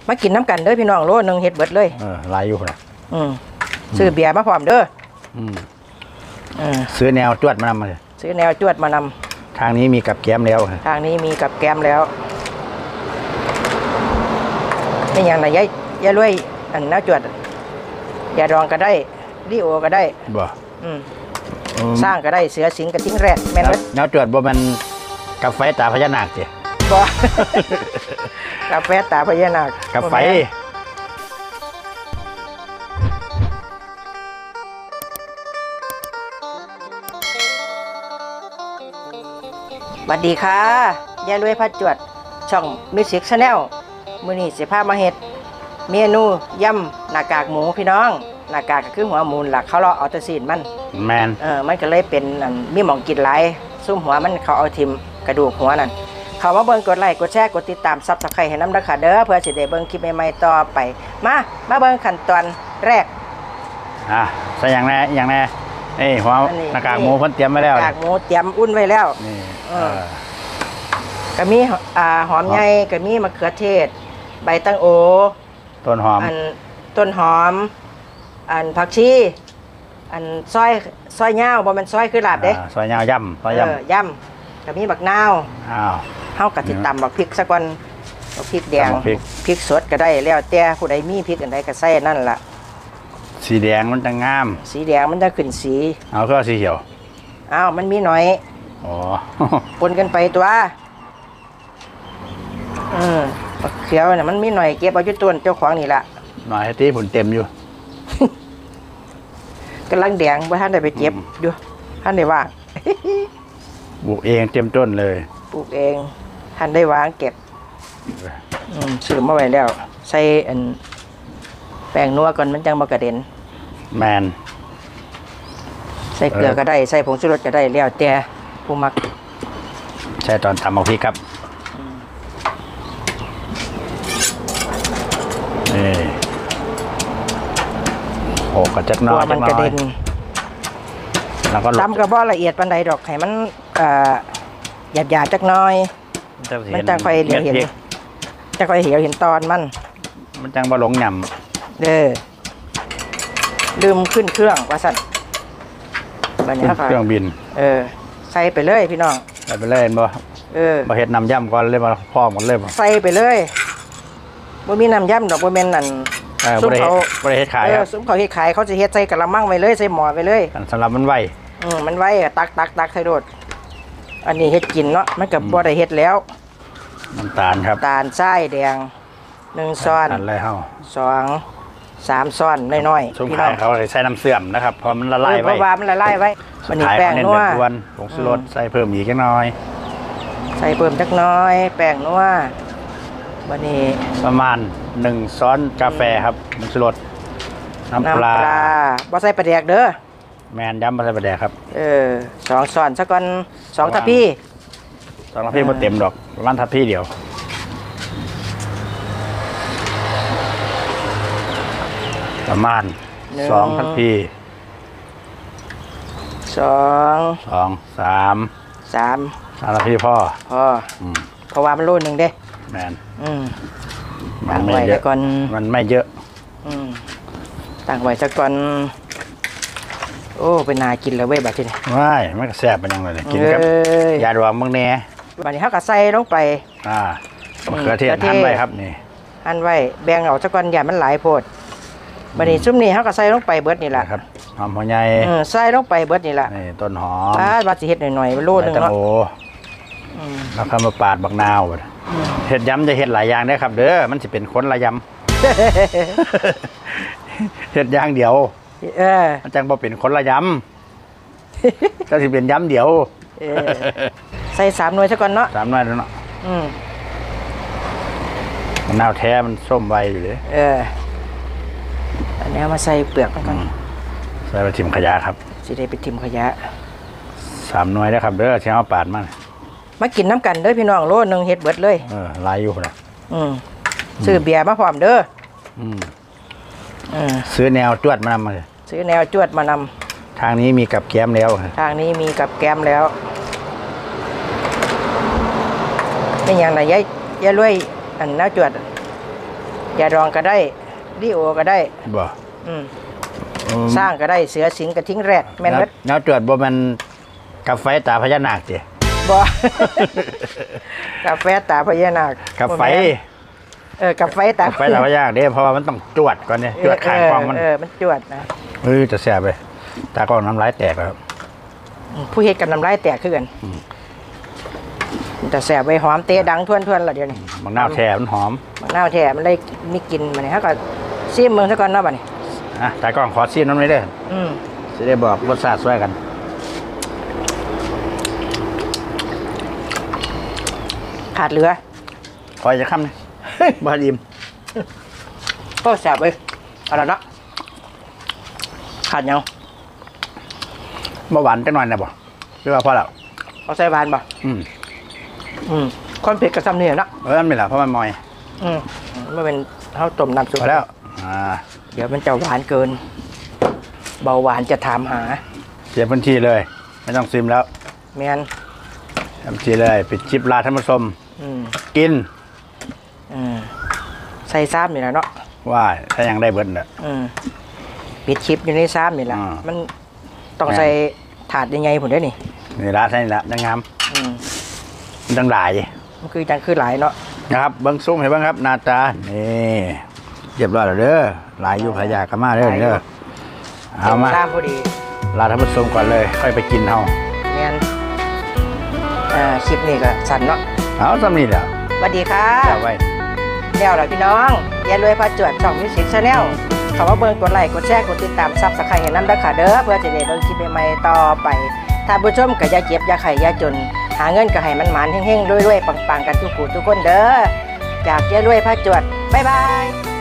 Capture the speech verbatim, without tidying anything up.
มากินน้ำกันเด้อพี่น้องโลนึงเฮ็ดเบิดเลยเออลายอยู่นะอืมซื้อเบียร์มาพร้อมเด้ออืมซื้อแนวจวดมานำมาเลยซื้อแนวจวดมานำทางนี้มีกับแก้มแล้วทางนี้มีกับแก้มแล้วนี่อย่างไรยายยายรวยอันแนวจวดยาดองก็ได้ดิโอก็ได้บ่อืมสร้างก็ได้เสือสิงกระทิ้งแรกแม่นเลยแนวจวดบ่มันกาแฟตาพญานาคสิบ่กาแฟตาพญานาคกาแฟสวัสดีค่ะยายรวยพัดจวดช่องมิวสิกชาแนลมื้อนี้สิพามาเฮ็ดเมนูยำหน้ากากหมูพี่น้องหน้ากากก็คือหัวหมูหลักเขาเลาะเอาแต่ซีนมันแมนเออมันก็เลยเป็นมีหม่องกินหลายซุ่มหัวมันเขาเอาทิ่มกระดูกหัวนั่นเขามาเบิ่งกดไลค์กดแชร์กดติดตาม ซับสไครบ์ ให้นำเด้อค่ะเด้อเพื่อสิได้เบิ่งคลิปใหม่ๆต่อไปมามาเบิ่งขั้นตอนแรกอ่ะใส่อย่างแน่อย่างแน่นี่หัวหน้ากากหมูเพิ่นเตรียมไว้แล้วหน้ากากหมูเตรียมอุ่นไว้แล้วนี่เออก็มีอ่าหอมใหญ่ก็มีมะเขือเทศใบตั้งโอต้นหอมอันต้นหอมอันผักชีอันซอยซอยยาวบ่มันซอยคือลาบเด้ซอยยาวยำซอยยำยำก็มีบักนาวอ้าวเฮากะสิตำบักพริกซะก่อนบักพริกแดงพริกสดก็ได้แล้วแต่ผู้ใดมีพริกอันใดก็ใส่นั่นล่ะสีแดงมันจะงามสีแดงมันจะขึ้นสีเอาก็สีเขียวอ้าวมันมีหน่อยอ๋อปนกันไปตัวอืมบักเขียวน่ะมันมีหน่อยเก็บเอาอยู่ต้นเจ้าของนี่ล่ะหน่อยให้ตีผลเต็มอยู่กำลังแดงว่าท่านได้ไปเก็บอยู่ท่านได้ว่างปลูกเองเต็มต้นเลยปลูกเองท่านได้วางเก็บซื้อมาไว้แล้วใส่อันแป้งนัวก่อนมันจังบ่กระเด็นแมนใส่เกลือก็ได้ใส่ผงชูรสก็ได้แล้วแต่ผู้มักใช่ตอนทำเอาพริกครับนี่โอ้กระจักน้อยมันกระเด็นแล้วก็ตำกระบอกละเอียดปานใดดอกให้มันหยาบหยาบจักน้อยมันจังค่อยเหลียวเห็นจังค่อยเหลียวเห็นตอนมันมันจังบ่หลงหย่ำเด้อลืมขึ้นเครื่องว่าสั่นบัดนี้เครื่องบินเออใส่ไปเลยพี่น้องใส่ไปเลยบ่เออบ่เฮ็ดน้ำย่ำก่อนเลยบ่พร้อมกันเลยบ่ใส่ไปเลยบ่มีน้ำย่ำดอกบ่แม่นนั่นซุ้มเขาบ่ได้เฮ็ดขายครับซุ้มเขาเฮ็ดขายเขาจะเฮ็ดใส่กะละมังไว้เลยใส่หม้อไว้เลยสำหรับมันไวอืมมันไวตักตักตักใส่โดดอันนี้เฮ็ดกินเนาะมันก็บ่ได้เฮ็ดแล้วน้ำตาลครับตาลทรายแดงหนึ่งช้อนอะไรเฮาสองสามช้อนน้อยๆซุ้มขายเขาใส่น้ำเสื่อมนะครับพอมันละลายไว้เพราะว่ามันละลายไว้วันนี้แป้งนัวผงชูรสใส่เพิ่มอีกจักหน่อยใส่เพิ่มจักน้อยแป้งนัววันนี้ประมาณหนึ่งช้อนกาแฟครับผงชูรสน้ำปลาบ่ใส่ปลาแดกเด้อแมนย้ำบ่ใส่ปลาแดกครับเออสองช้อนซะก่อนสองทัพพีสองทัพพีบ่เต็มดอกประมาณทัพพีเดียวประมาณสองทัพพีสองสองสามสามสามทัพพีพ่อพ่อเพราะว่ามันโลนึงเด้แมนอืมมันไม่เยอะก่อนมันไม่เยอะอืมตั้งไว้ซะก่อนโอ้เป็นนากินแล้วเว้ยบัดนี้ว้ายมันก็แซ่บเป็นยังไงเลยกินกับยาดองเมืองแหน่บัดนี้เฮาก็ใส่ลงไปอ่ามะเขือเทศหั่นไว้ครับนี่หั่นไว้แบ่งเอาซะก่อนอย่ามันหลายโพดบัดนี้ซุ่มนี้เฮาก็ใส่ลงไปเบิดนี่ล่ะครับหอมหัวใหญ่เออใส่ลงไปเบิดนี่ล่ะนี่ต้นหอมอ่าว่าสิเฮ็ดหน่อยๆโลนึงเนาะโอ้อืมแล้วก็มาปาดบักนาวบัดเฮ็ดยำจะเฮ็ดหลายอย่างได้ครับเด้อมันสิเป็นคนละยำเฮ็ดอย่างเดียวเออมันจังบ่เป็นคนละยำก็สิเป็นยำเดียวเออใส่สามหน่วยซะก่อนเนาะสามหน่วยแล้วเนาะอืมมะนาวแท้มันส้มไวอยู่เลยเอออันนี้มาใส่เปลือกมันก่อนใส่ไปทิ่มขยะครับสิได้ไปทิ่มขยะสามหน่วยได้ครับเด้อเช้าปาดมามากินน้ำกันเด้อพี่น้องโลนึงเฮ็ดเบิดเลยเออลายอยู่นะอืมซื้อเบียร์มาพร้อมเด้ออืมซื้อแนวจวดมานำมาเลยซื้อแนวจวดมานำทางนี้มีกับแก้มแล้วทางนี้มีกับแก้มแล้วนี่อย่างไรยายยายรวยอันแนวจวดยาดองก็ได้ดิโอก็ได้บ่อืมอืมสร้างก็ได้เสือสิงกระทิ้งแรดแม่นแล้เบิวดแล้วตรวจบ่แมันกาแฟตาพญานาคติบ่ กาแฟตาพญานาคกาแฟเออกาแฟตากาแฟตาพญานาคเด้เพราะว่ามันต้องจวดก่อนเนี่ยจวดข้างกล้องมันเออมันจวดนะเออจะแซ่บไปตากล้องน้ำลายแตกแล้วครับผู้เฮ็ดกันน้ำลายแตกคือกันแต่แสบไว้หอมเตะดังทวนๆละเดี๋ยวนี้มะนาวแท้มันหอมมะนาวแท้มันเลยมีกลิ่นมาเนี่ยฮะก็ซิมเมืองซะก่อนเนาะบัดนี้อ่ะตากล้องขอซีนน้ำนี้เด้ออืมจะได้บอกรสชาติช่วยกันขาดเหลือคอยจะค้ำนะบ้าอิ่มก็แสบเว้ยเอาละเนาะขาดยังเบาหวานจังหน่อยนะบ่หรือว่าพอแล้วเอาใส่บานบ่อืมอืมความเผ็ดกับซ้ำนี่เนาะเออไม่ละเพราะมันมอยอืมมันเป็นข้าวต้มน้ำซุปพอแล้วอ่าเดี๋ยวมันจะหวานเกิน เบาหวานจะถามหาเสียพื้นที่เลย ไม่ต้องซิมแล้วแมนทำทีเลยปิดชิปลาท่านผู้ชมอืมกินอืมใส่ซ้ำนี่แหละเนาะว่าถ้ายังได้เบิร์ดน่ะอืมปิดคลิปอยู่ในซ้ำนี่แหละอ่ามัมันต้องใส่ถาดยังไงผมได้นี่นี่ละใช่นี่ละดังงามอืมมันดังหลายมันคือจังคือหลายเนาะนะครับเบิ้งซุ้มเห็นบ้างครับหนาตานี่เรียบร้อยแล้วเด้อหลายอยู่ขยากกันมาเด้อเด้อเอามาซ้ำพอดีลาท่านผู้ชมก่อนเลยค่อยไปกินเฮาแมนอ่าคลิปนี้ก็สั่นเนาะเอาสำนี่แหละสวัสดีค่ะเอาไว้แล้วล่ะพี่น้องอย่ารวยพาจวดช่องมิวสิกชาแนลเขาว่าเบิ่งกดไลค์กดแชร์กดติดตามซับสไครต์ให้นำด้วยค่ะเด้อเพื่อจะได้เบิ่งคลิปใหม่ๆต่อไปถ้าผู้ชมก็อย่าเจ็บอย่าไข้อย่าจน หาเงินก็ให้มันหมานเฮงๆรวยๆปังๆกันทุกผู้ทุกคนเด้อจากอย่ารวยพาจวดบ๊ายบาย